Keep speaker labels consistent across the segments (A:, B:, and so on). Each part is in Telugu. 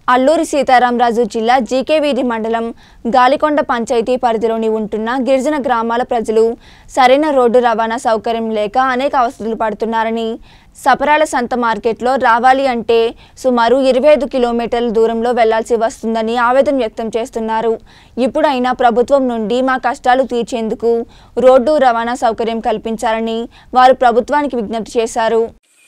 A: అల్లూరి సీతారామరాజు జిల్లా జీకేవీధి మండలం గాలికొండ పంచాయతీ పరిధిలోని ఉంటున్న గిరిజన గ్రామాల ప్రజలు సరైన రోడ్డు రవాణా సౌకర్యం లేక అనేక అవస్థలు పడుతున్నారని, సపరాల సంత మార్కెట్లో రావాలి అంటే సుమారు 25 కిలోమీటర్ల దూరంలో వెళ్లాల్సి వస్తుందని ఆవేదన వ్యక్తం చేస్తున్నారు. ఇప్పుడైనా ప్రభుత్వం నుండి మా కష్టాలు తీర్చేందుకు రోడ్డు రవాణా సౌకర్యం కల్పించాలని వారు ప్రభుత్వానికి విజ్ఞప్తి చేశారు.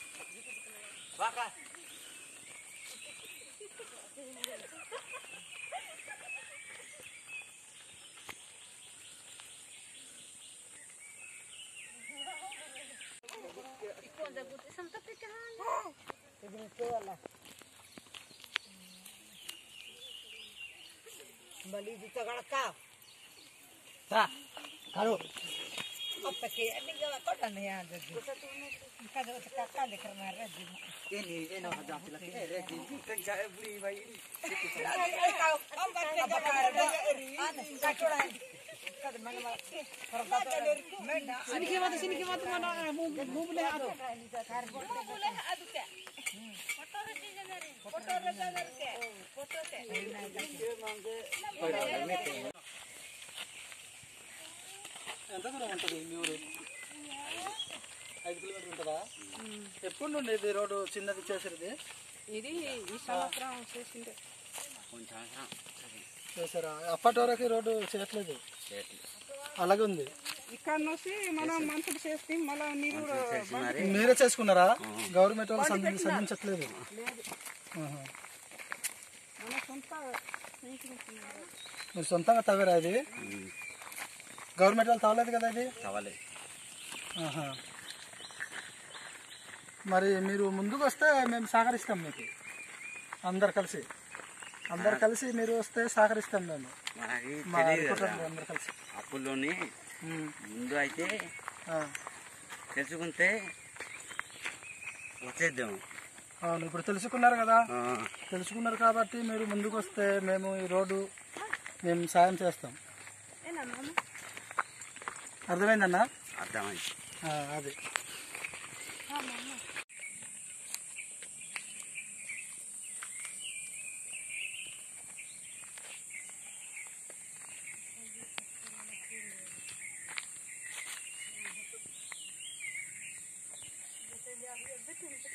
B: Bali dito ka. Ta. Karo. Opake ani gawa ko na yan. Kada ka de karna redi. Ini eno hada lagi redi. Kan jae buri bhai. Am batte gawa eri. Ka choda. Kad man ma. Sini ke mat mana move le adu. Move le adu ke. Foto re jagar ke. Foto ke. ఎంత దూరం ఉంటుంది మీ ఊరు? 5 కిలోమీటర్లు ఉంటుందా? ఎప్పుడు నుండి ఇది రోడ్డు చిన్నది చేసేది?
C: ఇది ఈ సంవత్సరం చేసిందే.
B: చేసారా? అప్పటి వరకు రోడ్డు చేయట్లేదు, అలాగే ఉంది.
C: ఇక్కడ నుంచి మనం మంత్రులు చేస్తే మళ్ళీ
B: మీరే చేసుకున్నారా? గవర్నమెంట్ వాళ్ళు సంధించట్లేదు. మీరు సొంతంగా తవ్వారా? ఇది గవర్నమెంట్ వాళ్ళు తవ్వలేదు కదా? ఇది మరి మీరు ముందుకు వస్తే మేము సహకరిస్తాం మీకు. అందరు కలిసి మీరు వస్తే సహకరిస్తాం మేము. అందరు కలిసి
D: అప్పుల్లోని ముందు అయితే తెలుసుకుంటే వచ్చేద్దాము.
B: అవును, ఇప్పుడు తెలుసుకున్నారు కదా. తెలుసుకున్నారు కాబట్టి మీరు ముందుకు వస్తే మేము ఈ రోడ్డు మేము సాయం చేస్తాం. అర్థమైందన్నా?
D: అర్థమైంది.
B: అది
C: Gracias.